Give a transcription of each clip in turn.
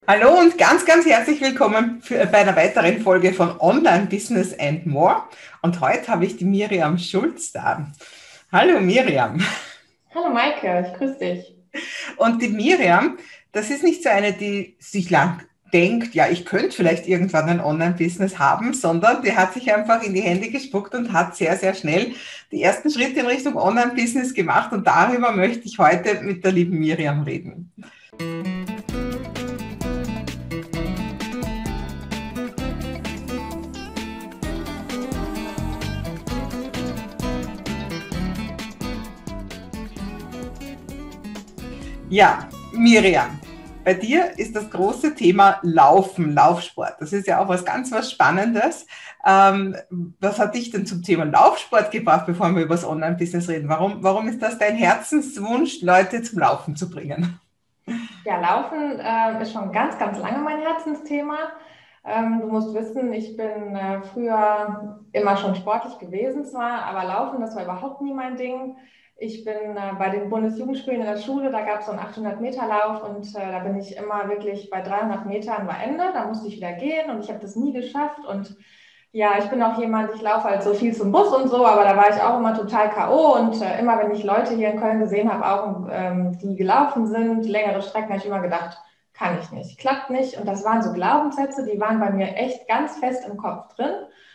Hallo und ganz herzlich willkommen bei einer weiteren Folge von Online Business and More. Und heute habe ich die Miriam Schulz da. Hallo Miriam. Hallo Maike, ich grüße dich. Und die Miriam, das ist nicht so eine, die sich lang denkt, ja, ich könnte vielleicht irgendwann ein Online-Business haben, sondern die hat sich einfach in die Hände gespuckt und hat sehr schnell die ersten Schritte in Richtung Online-Business gemacht. Und darüber möchte ich heute mit der lieben Miriam reden. Ja, Miriam, bei dir ist das große Thema Laufen, Laufsport. Das ist ja auch was Spannendes. Ähm, Was hat dich denn zum Thema Laufsport gebracht, bevor wir über das Online-Business reden? Warum ist das dein Herzenswunsch, Leute zum Laufen zu bringen? Ja, Laufen ist schon ganz lange mein Herzensthema. Du musst wissen, ich bin früher immer schon sportlich gewesen zwar, aber Laufen, das war überhaupt nie mein Ding. Ich bin bei den Bundesjugendspielen in der Schule, da gab es so einen 800-Meter-Lauf und da bin ich immer wirklich bei 300 Metern war Ende, da musste ich wieder gehen und ich habe das nie geschafft und ja, ich bin auch jemand, ich laufe halt so viel zum Bus und so, aber da war ich auch immer total K.O. und immer wenn ich Leute hier in Köln gesehen habe, auch die gelaufen sind, längere Strecken, habe ich immer gedacht, kann ich nicht, klappt nicht. Und das waren so Glaubenssätze, die waren bei mir echt ganz fest im Kopf drin.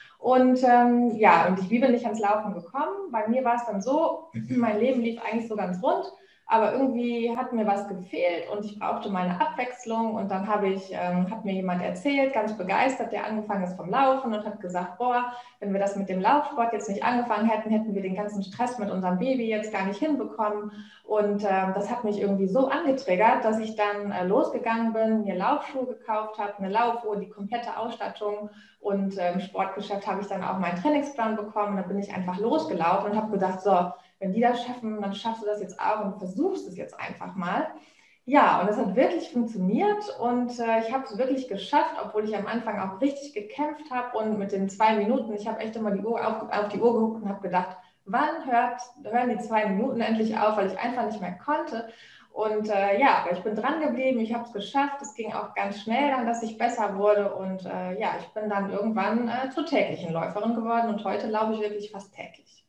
Und ja, und wie bin ich ans Laufen gekommen? Bei mir war es dann so, mein Leben lief eigentlich so ganz rund. Aber irgendwie hat mir was gefehlt und ich brauchte meine Abwechslung. Und dann hat mir jemand erzählt, ganz begeistert, der angefangen ist vom Laufen und hat gesagt, boah, wenn wir das mit dem Laufsport jetzt nicht angefangen hätten, hätten wir den ganzen Stress mit unserem Baby jetzt gar nicht hinbekommen. Und das hat mich irgendwie so angetriggert, dass ich dann losgegangen bin, mir Laufschuhe gekauft habe, eine Laufuhr, die komplette Ausstattung. Und im Sportgeschäft habe ich dann auch meinen Trainingsplan bekommen. Da bin ich einfach losgelaufen und habe gedacht, so, wenn die das schaffen, dann schaffst du das jetzt auch und versuchst es jetzt einfach mal. Ja, und es hat wirklich funktioniert und ich habe es wirklich geschafft, obwohl ich am Anfang auch richtig gekämpft habe und mit den 2 Minuten, ich habe echt immer die Uhr auf die Uhr geguckt und habe gedacht, hören die 2 Minuten endlich auf, weil ich einfach nicht mehr konnte. Und ja, aber ich bin dran geblieben, ich habe es geschafft, es ging auch ganz schnell dann, dass ich besser wurde und ja, ich bin dann irgendwann zur täglichen Läuferin geworden und heute laufe ich wirklich fast täglich.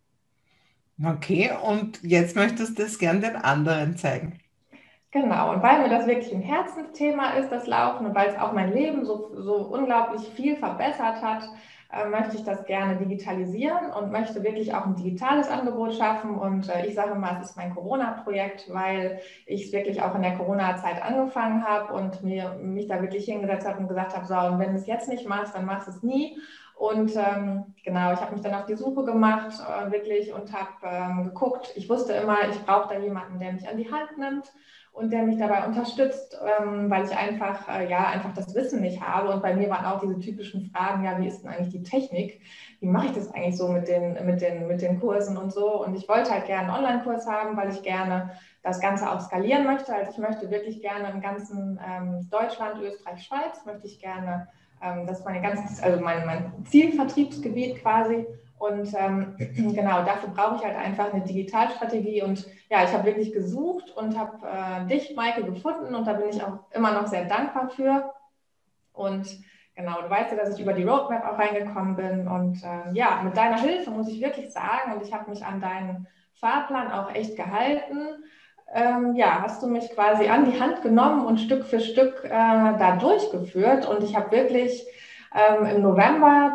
Okay, und jetzt möchtest du es gern den anderen zeigen. Genau, und weil mir das wirklich ein Herzensthema ist, das Laufen, und weil es auch mein Leben so unglaublich viel verbessert hat, möchte ich das gerne digitalisieren und möchte wirklich auch ein digitales Angebot schaffen. Und ich sage mal, es ist mein Corona-Projekt, weil ich es wirklich auch in der Corona-Zeit angefangen habe und mich da wirklich hingesetzt habe und gesagt habe, so, und wenn du es jetzt nicht machst, dann machst du es nie. Und genau, ich habe mich dann auf die Suche gemacht, wirklich, und habe geguckt. Ich wusste immer, ich brauche da jemanden, der mich an die Hand nimmt und der mich dabei unterstützt, weil ich einfach, ja, einfach das Wissen nicht habe. Und bei mir waren auch diese typischen Fragen, ja, wie ist denn eigentlich die Technik? Wie mache ich das eigentlich so mit den Kursen und so? Und ich wollte halt gerne einen Online-Kurs haben, weil ich gerne das Ganze auch skalieren möchte. Also ich möchte wirklich gerne im ganzen Deutschland, Österreich, Schweiz, möchte ich gerne, das ist mein Zielvertriebsgebiet quasi. Und genau, dafür brauche ich halt einfach eine Digitalstrategie und ja, ich habe wirklich gesucht und habe dich, Maike, gefunden und da bin ich auch immer noch sehr dankbar für. Und genau, du weißt ja, dass ich über die Roadmap auch reingekommen bin. Und ja, mit deiner Hilfe muss ich wirklich sagen, und ich habe mich an deinen Fahrplan auch echt gehalten. Ja, hast du mich quasi an die Hand genommen und Stück für Stück da durchgeführt. Und ich habe wirklich im November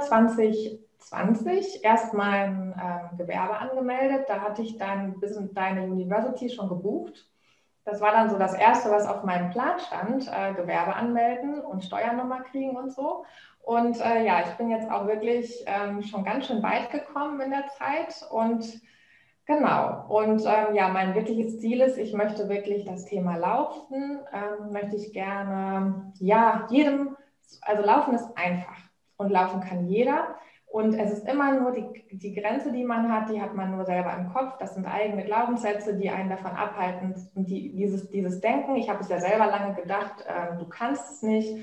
2020 erst mein Gewerbe angemeldet. Da hatte ich deine University schon gebucht. Das war dann so das Erste, was auf meinem Plan stand, Gewerbe anmelden und Steuernummer kriegen und so. Und ja, ich bin jetzt auch wirklich schon ganz schön weit gekommen in der Zeit und genau. Und ja, mein wirkliches Ziel ist, ich möchte wirklich das Thema Laufen, möchte ich gerne, ja, also Laufen ist einfach und laufen kann jeder. Und es ist immer nur die Grenze, die hat man nur selber im Kopf. Das sind eigene Glaubenssätze, die einen davon abhalten. Und dieses Denken, ich habe es ja selber lange gedacht, du kannst es nicht.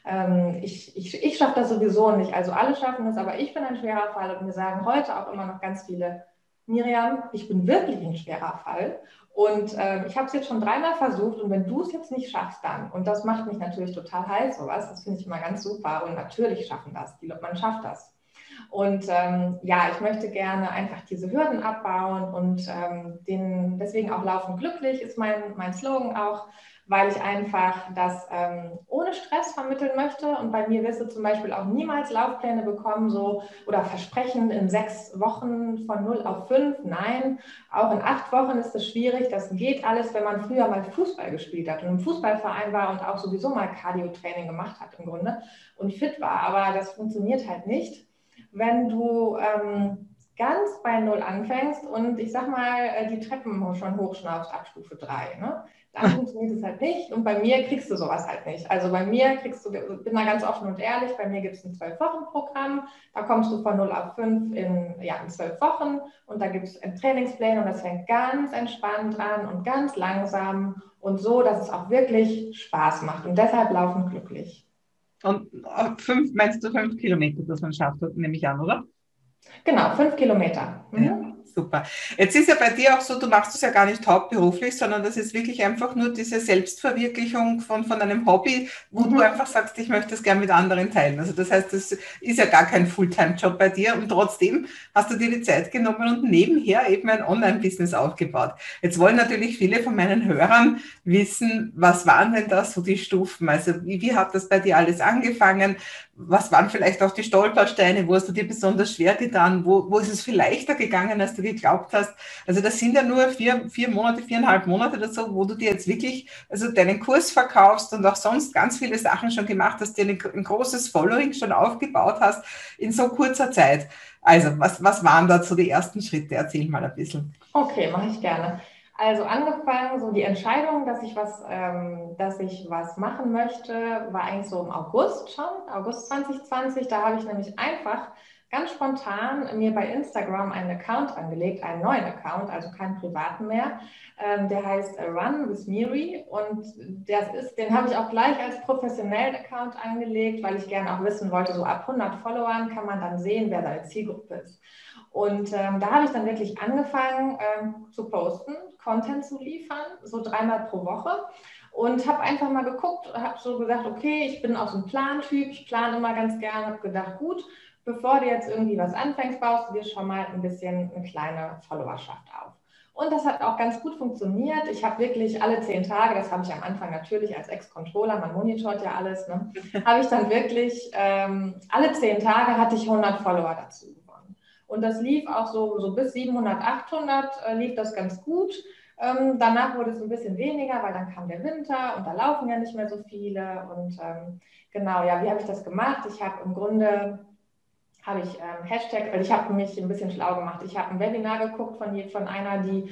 Ich schaffe das sowieso nicht. Also alle schaffen es, aber ich bin ein schwerer Fall. Und mir sagen heute auch immer noch ganz viele, Miriam, ich bin wirklich ein schwerer Fall. Und ich habe es jetzt schon 3-mal versucht und wenn du es jetzt nicht schaffst, dann, und das macht mich natürlich total heiß, sowas, das finde ich immer ganz super und natürlich schaffen das, man schafft das. Und ja, ich möchte gerne einfach diese Hürden abbauen und deswegen auch Laufen glücklich ist mein Slogan auch, weil ich einfach das ohne Stress vermitteln möchte. Und bei mir wirst du zum Beispiel auch niemals Laufpläne bekommen, so oder Versprechen in 6 Wochen von 0 auf 5. Nein, auch in 8 Wochen ist es schwierig. Das geht alles, wenn man früher mal Fußball gespielt hat und im Fußballverein war und auch sowieso mal Cardio-Training gemacht hat im Grunde und fit war. Aber das funktioniert halt nicht, wenn du ganz bei Null anfängst und ich sag mal, die Treppen schon hochschnaufst ab Stufe 3, ne? Dann funktioniert es halt nicht und bei mir kriegst du sowas halt nicht. Also bei mir bin da ganz offen und ehrlich, bei mir gibt es ein 12-Wochen-Programm, da kommst du von 0 auf 5 in 12 Wochen und da gibt es Trainingspläne und das fängt ganz entspannt an und ganz langsam und so, dass es auch wirklich Spaß macht und deshalb laufen glücklich. Und meinst du 5 Kilometer, dass man schafft, nehme ich an, oder? Genau, 5 Kilometer. Ja, super. Jetzt ist ja bei dir auch so, du machst es ja gar nicht hauptberuflich, sondern das ist wirklich einfach nur diese Selbstverwirklichung von einem Hobby, wo du einfach sagst, ich möchte es gerne mit anderen teilen. Also das heißt, das ist ja gar kein Fulltime-Job bei dir und trotzdem hast du dir die Zeit genommen und nebenher eben ein Online-Business aufgebaut. Jetzt wollen natürlich viele von meinen Hörern wissen, was waren denn da so die Stufen? Also wie hat das bei dir alles angefangen? Was waren vielleicht auch die Stolpersteine? Wo hast du dir besonders schwer getan? Wo ist es viel leichter gegangen, als du geglaubt hast? Also das sind ja nur 4 Monate, 4,5 Monate oder so, wo du dir jetzt wirklich also deinen Kurs verkaufst und auch sonst ganz viele Sachen schon gemacht hast, dir ein großes Following schon aufgebaut hast in so kurzer Zeit. Also was waren da so die ersten Schritte? Erzähl mal ein bisschen. Okay, mache ich gerne. Also angefangen, so die Entscheidung, dass ich was machen möchte, war eigentlich so im August schon, August 2020. Da habe ich nämlich einfach ganz spontan mir bei Instagram einen Account angelegt, einen neuen Account, also keinen privaten mehr. Der heißt Run with Miri und den habe ich auch gleich als professionellen Account angelegt, weil ich gerne auch wissen wollte, so ab 100 Followern kann man dann sehen, wer deine Zielgruppe ist. Und da habe ich dann wirklich angefangen zu posten, Content zu liefern, so 3-mal pro Woche. Und habe einfach mal geguckt, habe so gesagt, okay, ich bin auch so ein Plantyp, ich plane immer ganz gerne, habe gedacht, gut, bevor du jetzt irgendwie was anfängst, baust du dir schon mal ein bisschen eine kleine Followerschaft auf. Und das hat auch ganz gut funktioniert. Ich habe wirklich alle 10 Tage, das habe ich am Anfang natürlich als Ex-Controller, man monitort ja alles, ne, habe ich dann wirklich, alle 10 Tage hatte ich 100 Follower dazu. Und das lief auch so bis 700, 800 lief das ganz gut. Danach wurde es ein bisschen weniger, weil dann kam der Winter und da laufen ja nicht mehr so viele. Und genau, ja, wie habe ich das gemacht? Ich habe im Grunde Hashtag, also ich habe mich ein bisschen schlau gemacht. Ich habe ein Webinar geguckt von einer, die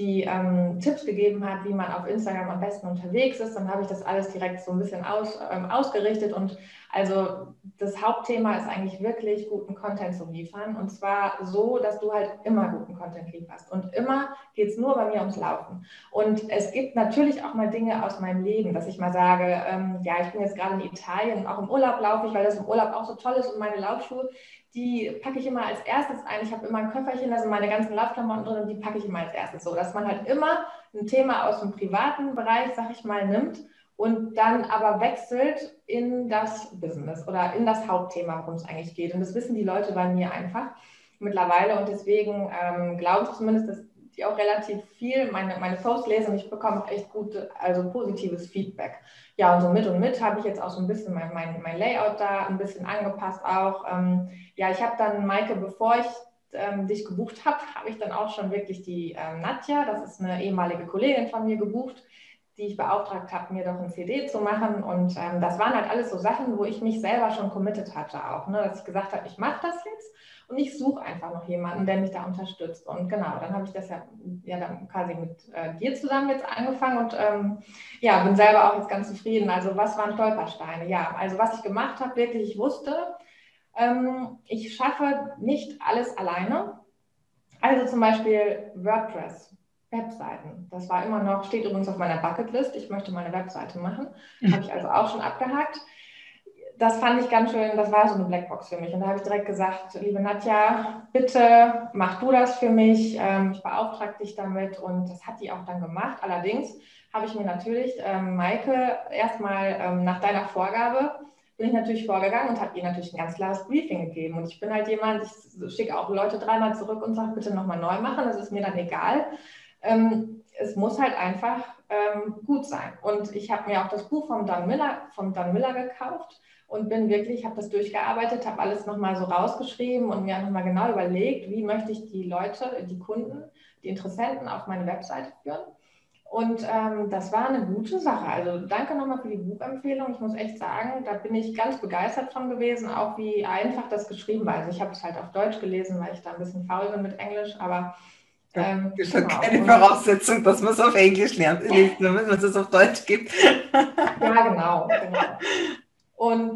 Tipps gegeben hat, wie man auf Instagram am besten unterwegs ist. Dann habe ich das alles direkt so ein bisschen ausgerichtet. Und also das Hauptthema ist eigentlich wirklich guten Content zu liefern. Und zwar so, dass du halt immer guten Content lieferst. Und immer geht es nur bei mir ums Laufen. Und es gibt natürlich auch mal Dinge aus meinem Leben, dass ich mal sage, ja, ich bin jetzt gerade in Italien und auch im Urlaub laufe ich, weil das im Urlaub auch so toll ist und meine Laufschuhe, die packe ich immer als erstes ein. Ich habe immer ein Köfferchen, da sind meine ganzen Laufklamotten drin und die packe ich immer als erstes. So, dass man halt immer ein Thema aus dem privaten Bereich, sag ich mal, nimmt und dann aber wechselt in das Business oder in das Hauptthema, worum es eigentlich geht. Und das wissen die Leute bei mir einfach mittlerweile und deswegen glaube ich zumindest, dass die auch relativ viel meine Posts lesen und ich bekomme auch echt gute, also positives Feedback. Ja, und so mit habe ich jetzt auch so ein bisschen mein Layout da ein bisschen angepasst auch. Ja, ich habe dann, Maike, bevor ich dich gebucht habe, habe ich dann auch schon wirklich die Nadja, das ist eine ehemalige Kollegin von mir, gebucht, die ich beauftragt habe, mir doch ein CD zu machen. Und das waren halt alles so Sachen, wo ich mich selber schon committed hatte auch, ne? Dass ich gesagt habe, ich mache das jetzt und ich suche einfach noch jemanden, der mich da unterstützt. Und genau, dann habe ich das ja dann quasi mit dir zusammen jetzt angefangen und ja, bin selber auch jetzt ganz zufrieden. Also was waren Stolpersteine? Ja, also was ich gemacht habe, wirklich, ich wusste, ich schaffe nicht alles alleine. Also zum Beispiel WordPress, Webseiten. Das war immer noch, steht übrigens auf meiner Bucketlist. Ich möchte mal eine Webseite machen. Habe ich also auch schon abgehakt. das fand ich ganz schön, das war so eine Blackbox für mich. Und da habe ich direkt gesagt, liebe Nadja, bitte mach du das für mich. Ich beauftrage dich damit. Und das hat die auch dann gemacht. Allerdings habe ich mir natürlich, Maike, erstmal nach deiner Vorgabe, bin ich natürlich vorgegangen und habe ihr natürlich ein ganz klares Briefing gegeben. Und ich bin halt jemand, ich schicke auch Leute dreimal zurück und sage, bitte nochmal neu machen. Das ist mir dann egal. Es muss halt einfach gut sein. Und ich habe mir auch das Buch vom Don Miller gekauft und bin wirklich, habe das durchgearbeitet, habe alles nochmal so rausgeschrieben und mir nochmal genau überlegt, wie möchte ich die Leute, die Kunden, die Interessenten auf meine Webseite führen. Und das war eine gute Sache. Also danke nochmal für die Buchempfehlung. Ich muss echt sagen, da bin ich ganz begeistert von gewesen, auch wie einfach das geschrieben war. Also ich habe es halt auf Deutsch gelesen, weil ich da ein bisschen faul bin mit Englisch, aber Das ist schon genau. keine Voraussetzung, dass man es auf Englisch lernt, nur wenn man es auf Deutsch gibt. Ja, genau. Und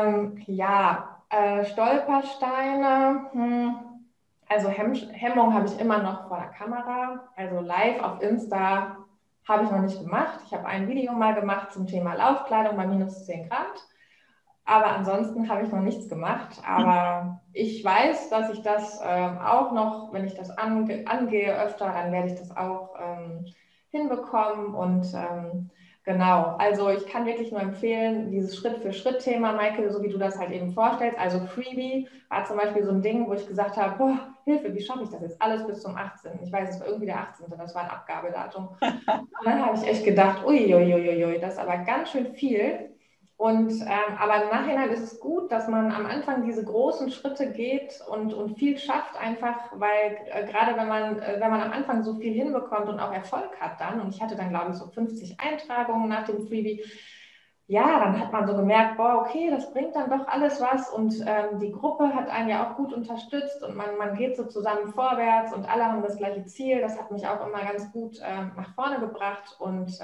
Stolpersteine, also Hemmung habe ich immer noch vor der Kamera. Also live auf Insta habe ich noch nicht gemacht. Ich habe ein Video mal gemacht zum Thema Laufkleidung bei minus 10 Grad. Aber ansonsten habe ich noch nichts gemacht. Aber ich weiß, dass ich das auch noch, wenn ich das angehe öfter, dann werde ich das auch hinbekommen. Und genau, also ich kann wirklich nur empfehlen, dieses Schritt-für-Schritt-Thema, Maike, so wie du das halt eben vorstellst. Also Freebie war zum Beispiel so ein Ding, wo ich gesagt habe, boah, Hilfe, wie schaffe ich das jetzt alles bis zum 18.? Ich weiß, es war irgendwie der 18., das war ein Abgabedatum. Und dann habe ich echt gedacht, uiuiuiui, das ist aber ganz schön viel. Und aber im Nachhinein ist es gut, dass man am Anfang diese großen Schritte geht und viel schafft, einfach, weil gerade wenn man am Anfang so viel hinbekommt und auch Erfolg hat dann, und ich hatte dann, glaube ich, so 50 Eintragungen nach dem Freebie, ja, dann hat man so gemerkt, boah, okay, das bringt dann doch alles was und die Gruppe hat einen ja auch gut unterstützt und man geht so zusammen vorwärts und alle haben das gleiche Ziel. Das hat mich auch immer ganz gut nach vorne gebracht und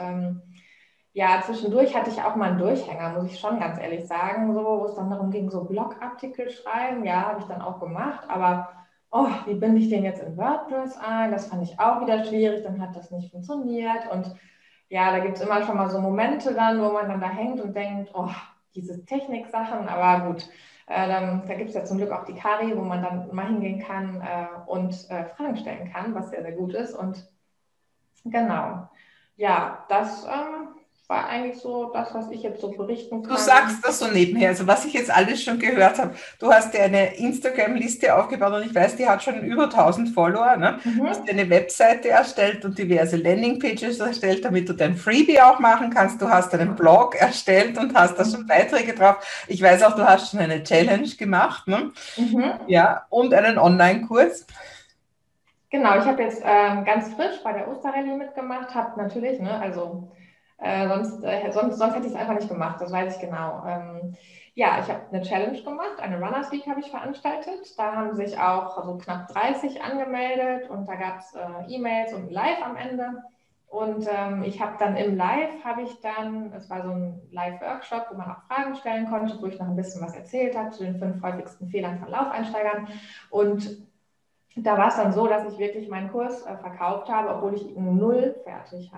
ja, zwischendurch hatte ich auch mal einen Durchhänger, muss ich schon ganz ehrlich sagen, so, wo es dann darum ging, so Blogartikel schreiben. Ja, habe ich dann auch gemacht, aber oh, wie binde ich den jetzt in WordPress ein? Das fand ich auch wieder schwierig, dann hat das nicht funktioniert. Und ja, da gibt es immer schon mal so Momente dann, wo man dann da hängt und denkt, oh, diese Techniksachen, aber gut. Da gibt es ja zum Glück auch die Kari, wo man dann mal hingehen kann und Fragen stellen kann, was sehr, sehr gut ist. Und genau, ja, das war eigentlich so das, was ich jetzt so berichten Du kann. sagst das so nebenher, also was ich jetzt alles schon gehört habe. Du hast dir eine Instagram-Liste aufgebaut und ich weiß, die hat schon über 1000 Follower. Ne? Du hast dir eine Webseite erstellt und diverse Landingpages erstellt, damit du dein Freebie auch machen kannst. Du hast einen Blog erstellt und hast da schon Beiträge drauf. Ich weiß auch, du hast schon eine Challenge gemacht. Ne? Mhm. Ja, und einen Online-Kurs. Genau, ich habe jetzt ganz frisch bei der Osterrallye mitgemacht, habe natürlich, ne, also sonst hätte ich es einfach nicht gemacht, das weiß ich genau. Ja, ich habe eine Challenge gemacht, eine Runners League habe ich veranstaltet. Da haben sich auch so knapp 30 angemeldet und da gab es E-Mails und ein Live am Ende. Und ich habe dann im Live, es war so ein Live-Workshop, wo man auch Fragen stellen konnte, wo ich noch ein bisschen was erzählt habe zu den 5 häufigsten Fehlern von Laufeinsteigern. Und da war es dann so, dass ich wirklich meinen Kurs verkauft habe, obwohl ich null fertig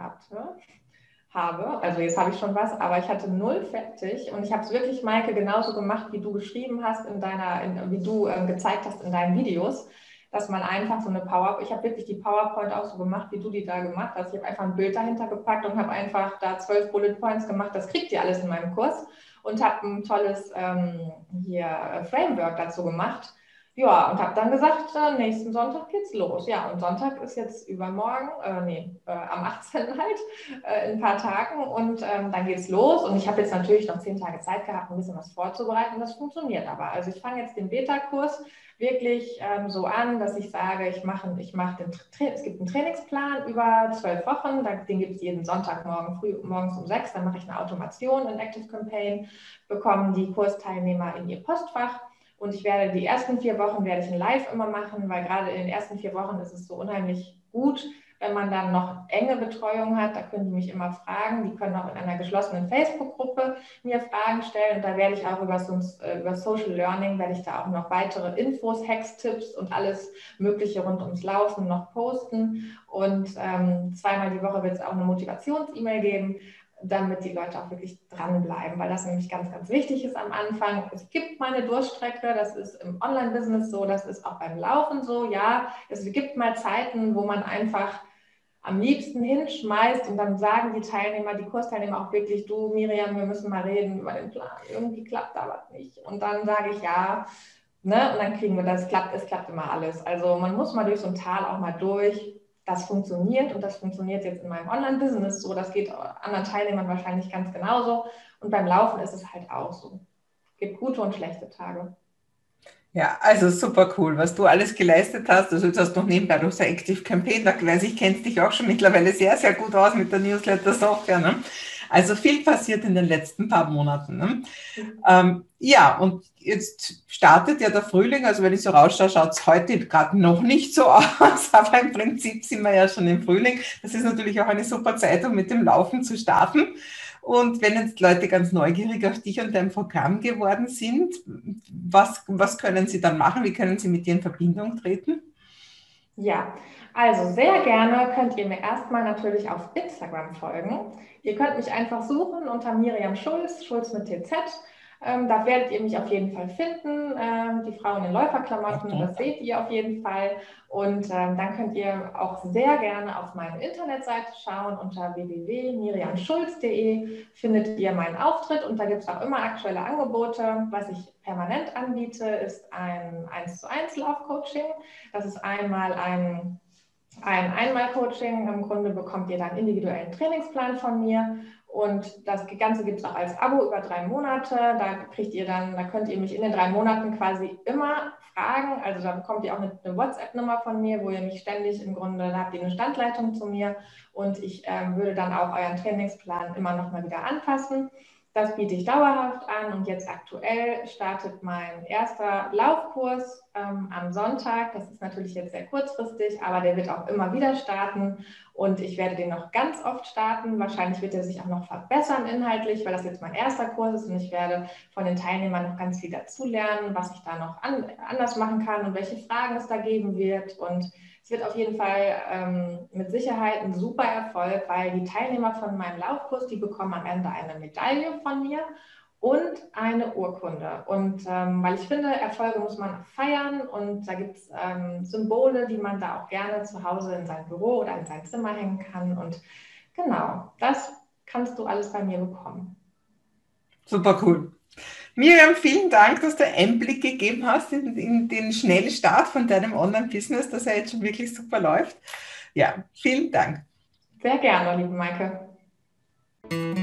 habe. Also jetzt habe ich schon was, aber ich hatte null fertig und ich habe es wirklich, Maike, genauso gemacht, wie du geschrieben hast wie du gezeigt hast in deinen Videos, dass man einfach so eine ich habe wirklich die PowerPoint auch so gemacht, wie du die da gemacht hast. Ich habe einfach ein Bild dahinter gepackt und habe einfach da 12 Bullet Points gemacht. Das kriegt ihr alles in meinem Kurs und habe ein tolles Framework dazu gemacht. Ja, und habe dann gesagt, nächsten Sonntag geht's los. Ja, und Sonntag ist jetzt übermorgen, am 18. halt, in ein paar Tagen und dann geht's los. Und ich habe jetzt natürlich noch 10 Tage Zeit gehabt, ein bisschen was vorzubereiten. Das funktioniert aber. Also ich fange jetzt den Beta-Kurs wirklich so an, dass ich sage, es gibt einen Trainingsplan über 12 Wochen, den gibt es jeden Sonntagmorgen morgens um 6. Dann mache ich eine Automation in Active Campaign, bekommen die Kursteilnehmer in ihr Postfach. Und ich werde die ersten 4 Wochen werde ich ein Live immer machen, weil gerade in den ersten 4 Wochen ist es so unheimlich gut, wenn man dann noch enge Betreuung hat. Da können die mich immer fragen. Die können auch in einer geschlossenen Facebook-Gruppe mir Fragen stellen. Und da werde ich auch über Social Learning, werde ich da auch noch weitere Infos, Hacks, Tipps und alles Mögliche rund ums Laufen noch posten. Und zweimal die Woche wird es auch eine Motivations-E-Mail geben. damit die Leute auch wirklich dranbleiben, weil das nämlich ganz, ganz wichtig ist am Anfang. Es gibt mal eine Durststrecke, das ist im Online-Business so, das ist auch beim Laufen so, ja. Es gibt mal Zeiten, wo man einfach am liebsten hinschmeißt und dann sagen die Teilnehmer, die Kursteilnehmer auch wirklich, du Miriam, wir müssen mal reden über den Plan, irgendwie klappt da was nicht. Und dann sage ich ja, ne? Und dann kriegen wir das, es klappt immer alles. Also man muss mal durch so ein Tal auch mal durch. Das funktioniert und das funktioniert jetzt in meinem Online-Business so. Das geht anderen Teilnehmern wahrscheinlich ganz genauso. Und beim Laufen ist es halt auch so. Es gibt gute und schlechte Tage. Ja, also super cool, was du alles geleistet hast. Also jetzt hast du noch nebenbei durch so Active Campaign, da weiß ich, kennst dich auch schon mittlerweile sehr, sehr gut aus mit der Newsletter-Software. Ne? Also viel passiert in den letzten paar Monaten. Ne? Ja, und jetzt startet ja der Frühling, also wenn ich so rausschaue, schaut es heute gerade noch nicht so aus, aber im Prinzip sind wir ja schon im Frühling. Das ist natürlich auch eine super Zeit, um mit dem Laufen zu starten. Und wenn jetzt Leute ganz neugierig auf dich und dein Programm geworden sind, was können sie dann machen? Wie können sie mit dir in Verbindung treten? Ja, also sehr gerne könnt ihr mir erstmal natürlich auf Instagram folgen. Ihr könnt mich einfach suchen unter Miriam Schulz, Schulz mit TZ. Da werdet ihr mich auf jeden Fall finden. Die Frau in den Läuferklamotten, das seht ihr auf jeden Fall. Und dann könnt ihr auch sehr gerne auf meine Internetseite schauen. Unter www.miriamschulz.de findet ihr meinen Auftritt und da gibt es auch immer aktuelle Angebote. Was ich permanent anbiete, ist ein 1:1 Laufcoaching. Das ist einmal ein Einmal-Coaching. Im Grunde bekommt ihr dann einen individuellen Trainingsplan von mir und das Ganze gibt es auch als Abo über 3 Monate. Da könnt ihr mich in den 3 Monaten quasi immer fragen. Also da bekommt ihr auch eine WhatsApp-Nummer von mir, wo ihr mich ständig im Grunde, da habt ihr eine Standleitung zu mir und ich würde dann auch euren Trainingsplan immer noch mal wieder anpassen. Das biete ich dauerhaft an und jetzt aktuell startet mein erster Laufkurs am Sonntag. Das ist natürlich jetzt sehr kurzfristig, aber der wird auch immer wieder starten und ich werde den noch ganz oft starten. Wahrscheinlich wird er sich auch noch verbessern inhaltlich, weil das jetzt mein erster Kurs ist und ich werde von den Teilnehmern noch ganz viel dazulernen, was ich da noch anders machen kann und welche Fragen es da geben wird. Und es wird auf jeden Fall mit Sicherheit ein super Erfolg, weil die Teilnehmer von meinem Laufkurs, die bekommen am Ende eine Medaille von mir und eine Urkunde. Und weil ich finde, Erfolge muss man feiern und da gibt es Symbole, die man da auch gerne zu Hause in sein Büro oder in sein Zimmer hängen kann. Und genau, das kannst du alles bei mir bekommen. Super cool. Miriam, vielen Dank, dass du Einblick gegeben hast in den schnellen Start von deinem Online-Business, das ja jetzt schon wirklich super läuft. Ja, vielen Dank. Sehr gerne, liebe Maike.